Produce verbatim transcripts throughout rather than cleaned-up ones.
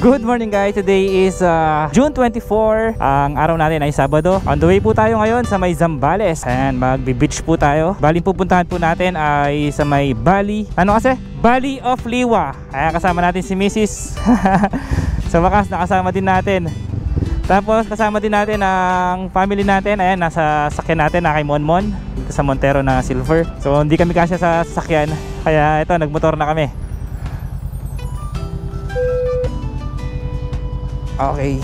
Good morning guys, today is uh, June twenty-fourth. Ang araw natin ay Sabado. On the way po tayo ngayon sa may Zambales. Ayan, magbe-beach po tayo. Bali pupuntahan po natin ay sa may Bali. Ano kasi? Valley of Liwa. Ayan, kasama natin si Missus Sa wakas, nakasama din natin. Tapos kasama din natin ang family natin. Ayan, nasa sakyan natin na kay Monmon dito sa Montero na Silver. So hindi kami kasya sa sakyan, kaya ito, nagmotor na kami. Okay.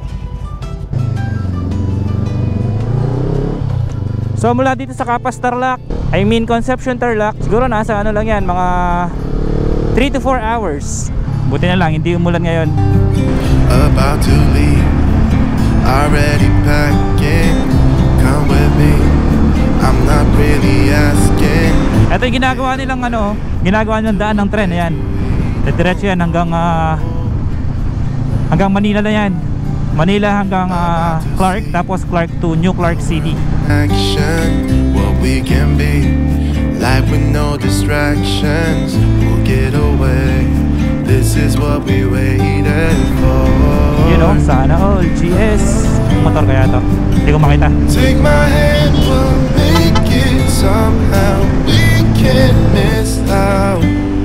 So mula dito sa Capas Tarlac, I mean Concepcion Tarlac, siguro nasa ano lang yan, mga three to four hours. Buti na lang hindi umulan ngayon. About to leave, already packing. Come with me, I'm not really asking. Ito yung ginagawa nilang ano, ginagawa nilang daan ng tren. Ayan, diretso yan hanggang uh, hanggang Manila na yan. Manila hanggang uh, Clark, tapos Clark to New Clark City. Action, what we can be, life with no distractions. We'll get away, this is what we waited for. You know, sana all G S. Motor kaya to, hindi ko makita. Take my hand, we'll make it somehow. We can't miss out.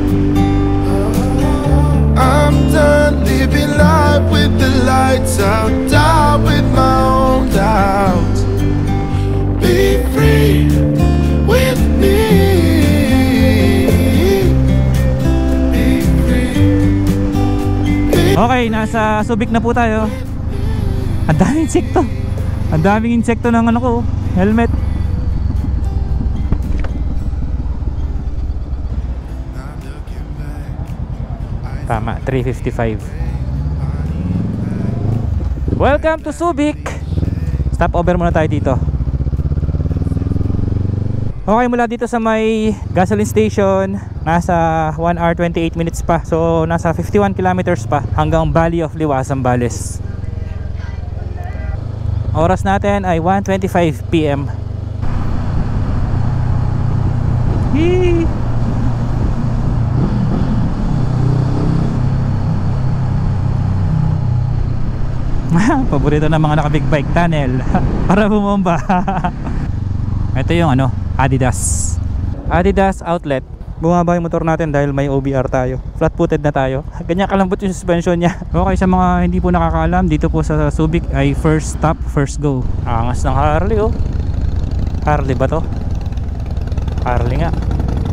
I'm done living life with the lights out, die with my own doubts. Be free with me. Be free. Be Okay, nasa Subic na po tayo. Ang daming insekto. Ang daming insekto ng ano ko, helmet. Tama, three fifty-five. Welcome to Subic. Stop over muna tayo dito. Okay, mula dito sa may gasoline station, nasa one hour twenty-eight minutes pa. So nasa fifty-one kilometers pa hanggang Valley of Liwa, Zambales. Oras natin ay one twenty-five p m Yee! Paborito ng mga naka big bike, tunnel para bumomba. Ito yung ano, Adidas Adidas outlet. Bumaba yung motor natin dahil may O B R tayo. Flat footed na tayo. Ganyan kalambot yung suspension niya. Okay, sa mga hindi po nakakaalam, dito po sa Subic ay first stop, first go. Angas ng Harley oh. Harley ba to? Harley nga.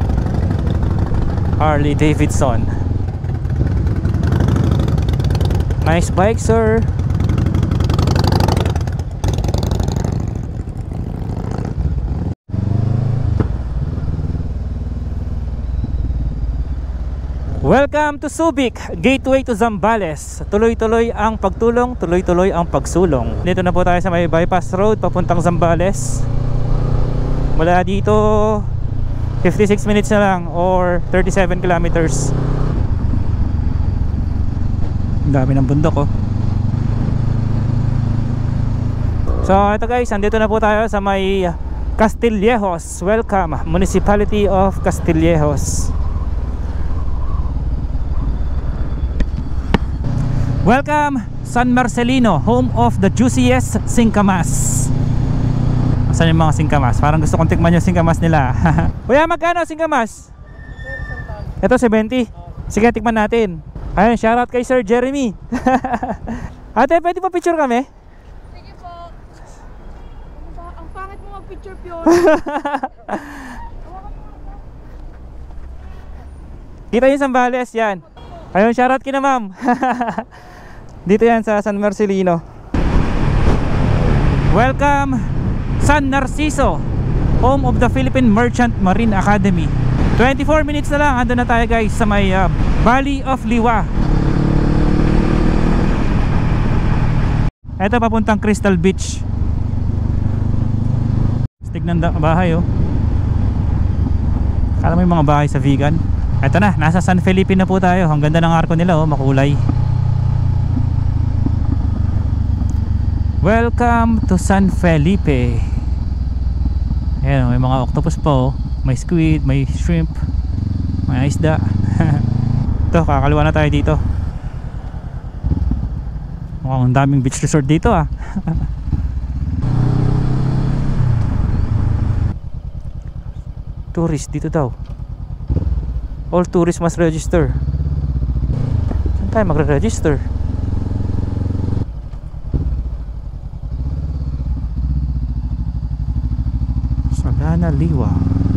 Harley Davidson. Nice bike, sir. Welcome to Subic, gateway to Zambales. Tuloy-tuloy ang pagtulong, tuloy-tuloy ang pagsulong. Dito na po tayo sa may bypass road papuntang Zambales. Mula dito fifty-six minutes na lang or thirty-seven kilometers. Ang dami ng bundok oh. So ito guys, andito na po tayo sa may Castillejos. Welcome, Municipality of Castillejos. Welcome, San Marcelino, home of the juiciest singkamas. Saan yung mga singkamas? Parang gusto kong tikman yung singkamas nila. Kuya, magkano singkamas? Ito seventy. Sige, tikman natin. Ayun, shoutout kay Sir Jeremy. Ate, pwede pa picture kami? Sige po. Ang pangit mo mag-picture pure. Kita yung Zambales, yan. Ayun, shoutout kina ma'am. Dito yan sa San Marcelino. Welcome, San Narciso, home of the Philippine Merchant Marine Academy. Twenty-four minutes na lang, ando na tayo guys sa may uh, Valley of Liwa. Ito papuntang Crystal Beach. Stig ng bahay oh. Kala mo yung mga bahay sa vegan. Ito na, nasa San Felipe na po tayo. Ang ganda ng arko nila oh, makulay. Welcome to San Felipe. Ayan, may mga octopus pa oh. May squid, may shrimp, may isda. Ito, kakaliwa na tayo dito. Mukhang ang daming beach resort dito ah. Tourist dito daw. All tourists must register. Saan tayo magre-register? Sagana Liwa.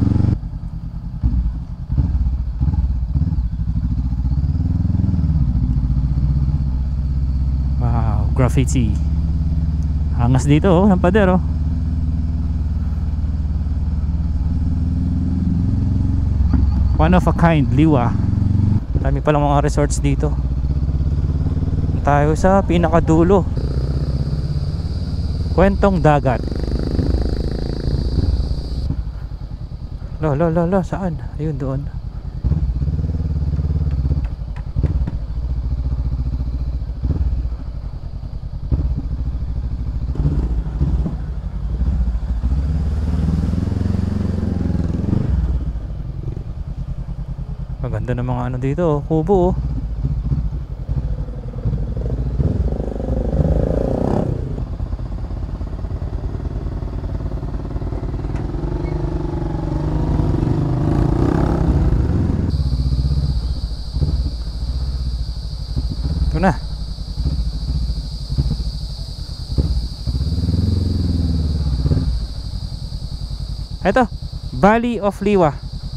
Wow, graffiti. Hangas dito oh, ng pader oh. One of a kind, Liwa. Dami palang mga resorts dito. Tayo sa pinakadulo. Kwentong dagat. Lo, lo, lo, lo, saan? Ayun doon. Maganda ng mga ano dito, oh, kubo oh. Ito na. Ito, Valley of Liwa.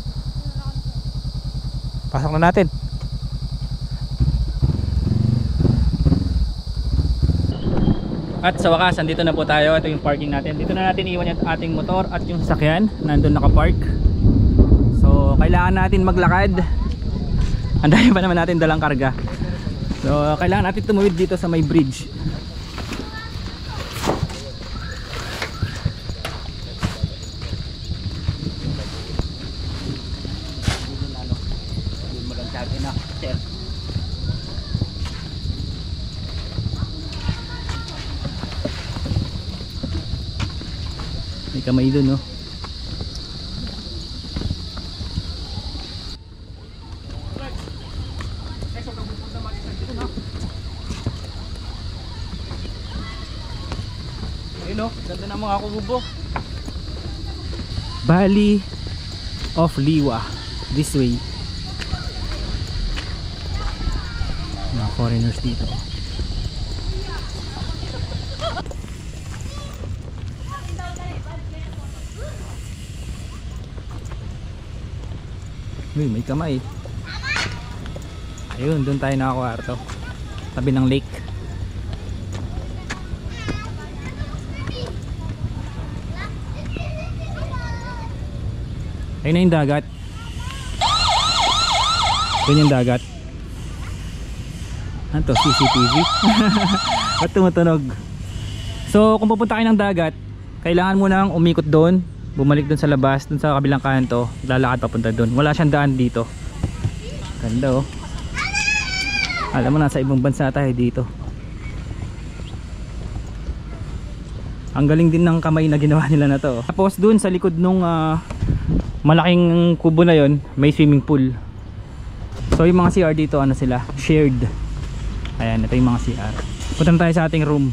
Pasok na natin. At sa wakas, andito na po tayo. Ito yung parking natin. Dito na natin iwan yung ating motor at yung sasakyan. Nandun nakapark. So, kailangan natin maglakad. Ang dami pa naman natin dalang karga. So, kailangan natin tumawid dito sa may bridge. May kamay dun no. Ayun no, ganda ng mga kubo. Valley of Liwa. This way. Mga foreigners dito. Uy, may kamay. Ayun, doon tayo nakakwarto. Tabi ng lake. Ayun na yung dagat. Doon yung dagat. Ano to? C C T V? Ba't tumutunog? So kung pupunta kayo ng dagat, kailangan mo nang umikot doon, bumalik doon sa labas, doon sa kabilang kanto, lalakad papunta doon. Wala siyang daan dito. Ganda oh. Alam mo, nasa ibang bansa tayo dito. Ang galing din ng kamay na ginawa nila na to. Tapos doon sa likod nung uh, malaking kubo na yon, may swimming pool. So yung mga C R dito, ano sila? Shared. Ayan, ito yung mga C R. Punta tayo sa ating room.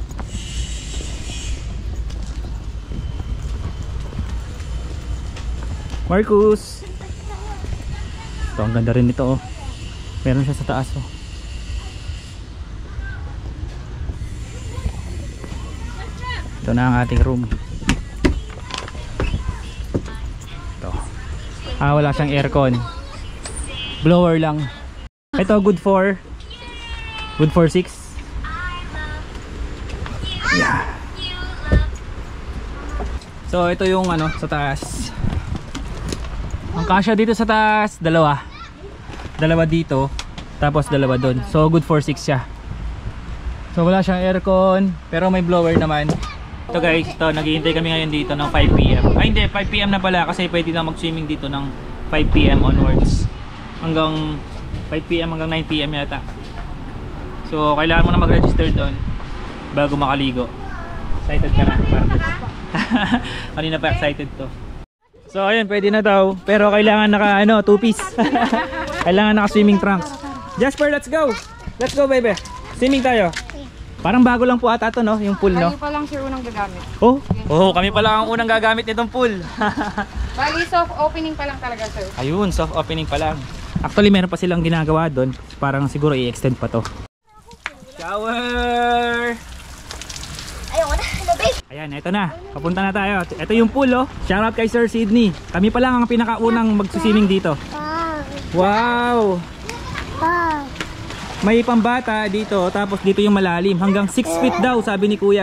Marcus! Ito, ang ganda rin nito oh. Meron siya sa taas oh. Ito na ang ating room. Ito. Ah, wala siyang aircon. Blower lang. Ito good for good for six. Yeah. So ito yung ano sa taas. Ang kasya dito sa taas, dalawa. Dalawa dito, tapos dalawa doon. So good for six siya. So wala siyang aircon, pero may blower naman. Ito guys, ito, naghihintay kami ngayon dito ng five P M Ay hindi, five P M na pala kasi pwede na mag-swimming dito ng five P M onwards. Hanggang five P M hanggang nine P M yata. So kailangan mo na mag-register doon bago makaligo. Excited ka na? Kanina pa excited to. So ayun, pwede na daw. Pero kailangan naka ano, two piece. Kailangan naka swimming trunks. Jasper, let's go! Let's go baby! Swimming tayo. Parang bago lang po ata to, no? Yung pool, no? Kayo pa lang sir unang gagamit. Oh, oh, kami pala ang unang gagamit nitong pool. Bali, soft opening pa lang talaga sir. Ayun, soft opening pa lang. Actually, meron pa silang ginagawa doon. Parang siguro i-extend pa to. Shower! Ayoko na, hello babe. Ayan, ito na. Papunta na tayo. Ito yung pool, oh. Shout out kay Sir Sydney. Kami pa lang ang pinakaunang magsusimming dito. Wow. Wow! Wow. May pambata dito, tapos dito yung malalim. Hanggang six feet daw, sabi ni Kuya.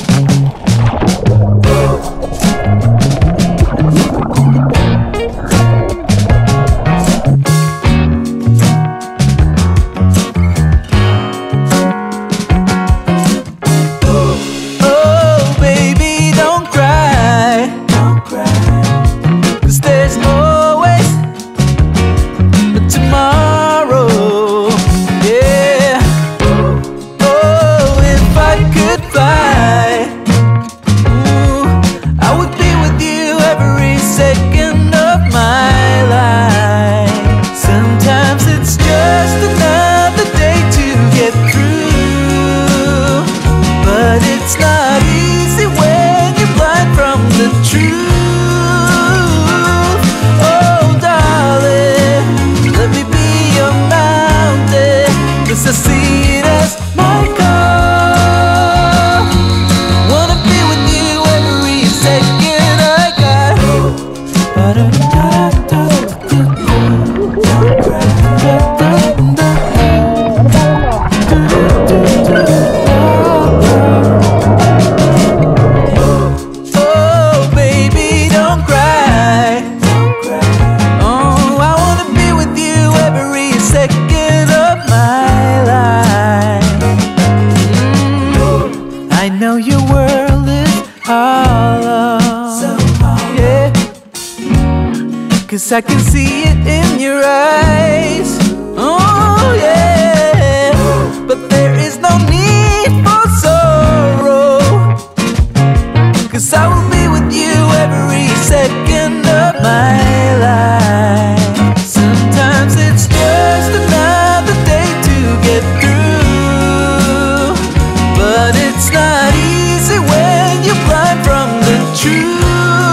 I can see it in your eyes. Oh yeah, but there is no need for sorrow, 'cause I will be with you every second of my life. Sometimes it's just another day to get through, but it's not easy when you're blind from the truth.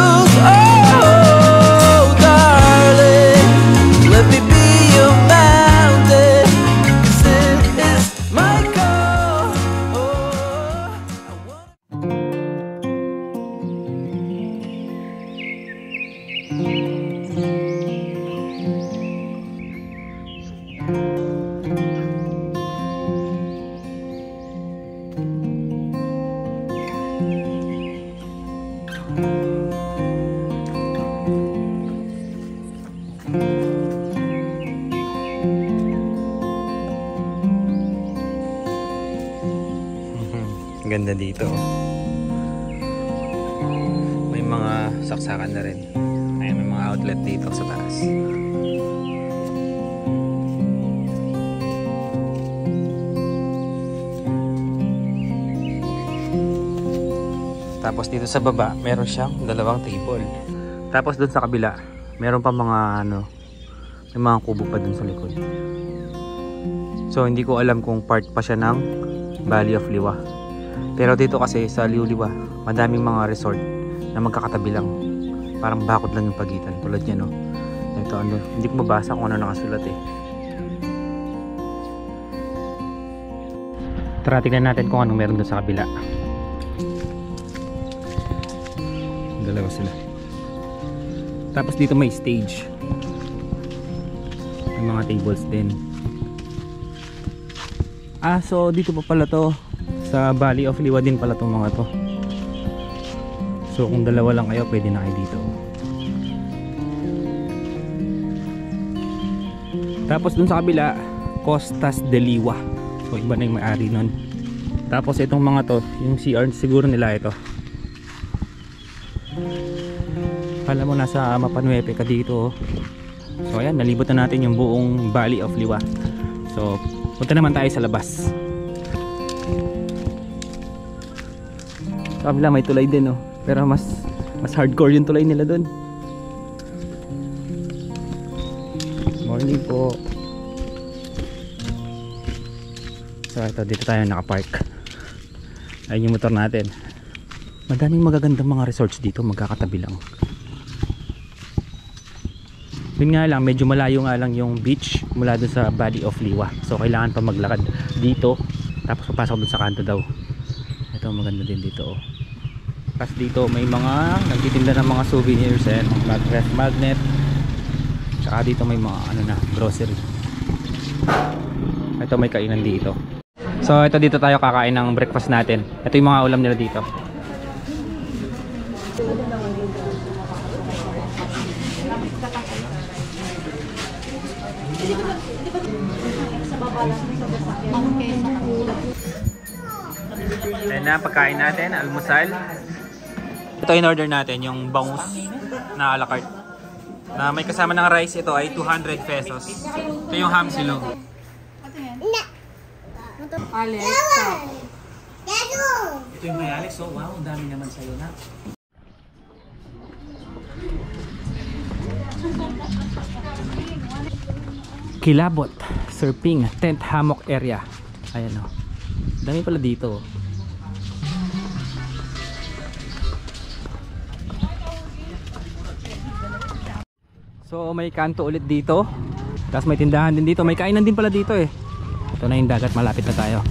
Ganda dito. May mga saksakan na rin. Ayan, may mga outlet dito sa taas. Tapos dito sa baba, meron siyang dalawang table. Tapos doon sa kabila, meron pa mga ano, may mga kubo pa doon sa likod. So hindi ko alam kung part pa siya ng Valley of Liwa. Pero dito kasi sa Liuliwa, madaming mga resort na magkakatabi lang. Parang bakod lang yung pagitan. Tulad niya, no? Ito, ano, hindi ko mabasa kung ano nakasulat eh. Tara, tignan natin kung anong meron doon sa kabila. Dalawa sila. Tapos dito may stage. May mga tables din. Ah, so dito pa pala to. Sa Valley of Liwa din pala itong mga to. So kung dalawa lang kayo, pwede na kayo dito. Tapos dun sa kabila, Costas de Liwa. So iba na yung may-ari nun. Tapos itong mga to, yung C R siguro nila ito. Kala mo nasa Mapanuepe ka dito. So ayan, nalibot na natin yung buong Valley of Liwa. So punta naman tayo sa labas. Sa kabila may tulay din, oh. Pero mas mas hardcore yung tulay nila doon. Morning po. So ito, dito tayo nakapark. Ayun yung motor natin. Madaming magagandang mga resorts dito, magkakatabi lang. Yun nga lang, medyo malayo nga lang yung beach mula doon sa Valley of Liwa. So kailangan pa maglakad dito, tapos papasok doon sa kanto daw. Ito maganda din dito oh. Tapos dito may mga nagtitinda ng mga souvenirs eh, mga ref magnet. Tsaka dito may mga ano na, grocery. Ito may kainan dito. So ito dito tayo kakain ng breakfast natin. Ito yung mga ulam nila dito. Ayan na, pagkain natin, almusal. Ito in order natin, yung bangus na a la carte. Na may kasama ng rice, ito ay two hundred pesos. Ito yung ham silog. Alex, stop. Ito yung may Alex, oh wow, ang dami naman sa'yo na. Kilabot, surfing, tent hammock area. Ayan o, dami pala dito. So may kanto ulit dito. Tapos may tindahan din dito, may kainan din pala dito eh. Ito na yung dagat, malapit na tayo.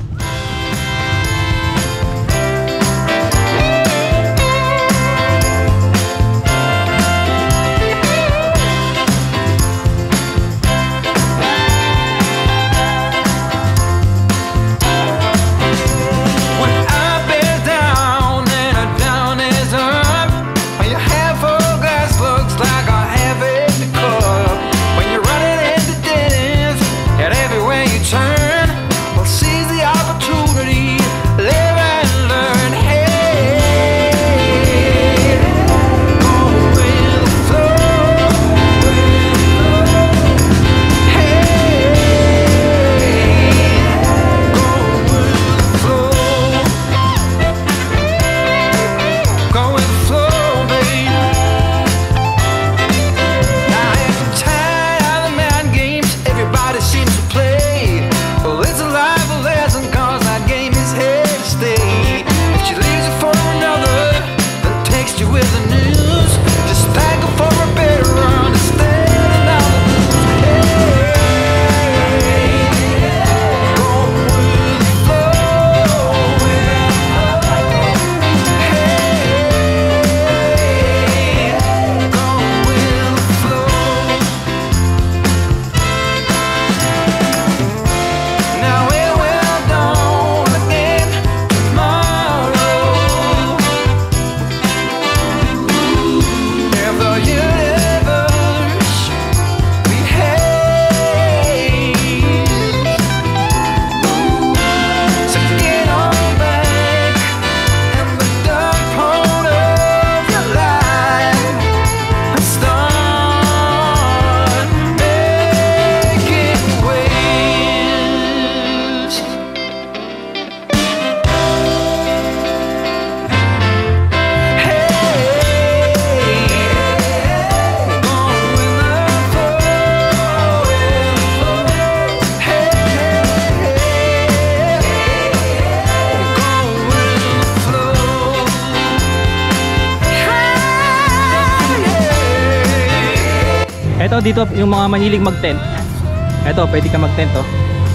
Ito dito yung mga mahilig mag-tent. Ito pwede ka mag-tent oh.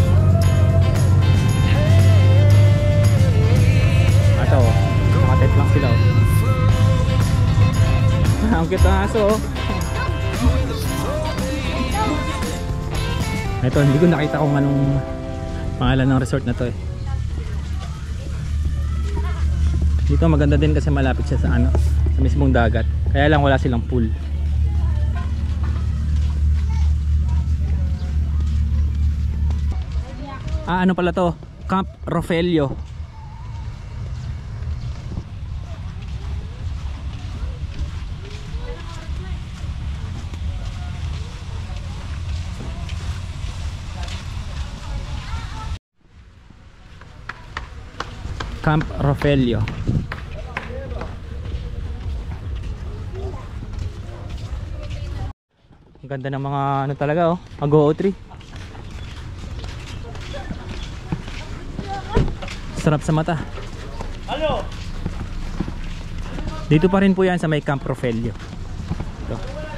Ito oh, naka-tent lang sila oh. Ang cute ng aso oh. Ito hindi ko nakita kung anong pangalan ng resort na to eh. Dito maganda din kasi malapit siya sa ano, sa mismong dagat. Kaya lang wala silang pool. Ah, ano pala to? Camp Rofelio. Camp Rofelio. Ang ganda ng mga ano talaga oh, Agoo tree. Sarap sa mata. Dito pa rin po yan sa may Camp Rofelio. Ito.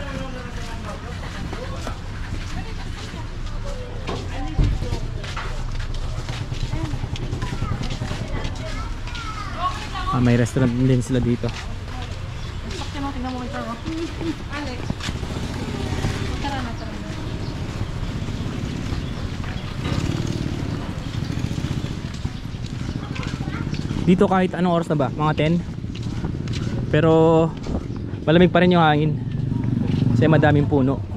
Ah, may restaurant din sila dito. Tingnan mo ito. Alex. Tara na, tara na. Dito kahit anong oras na ba? Mga ten? Pero malamig pa rin yung hangin kasi madaming puno.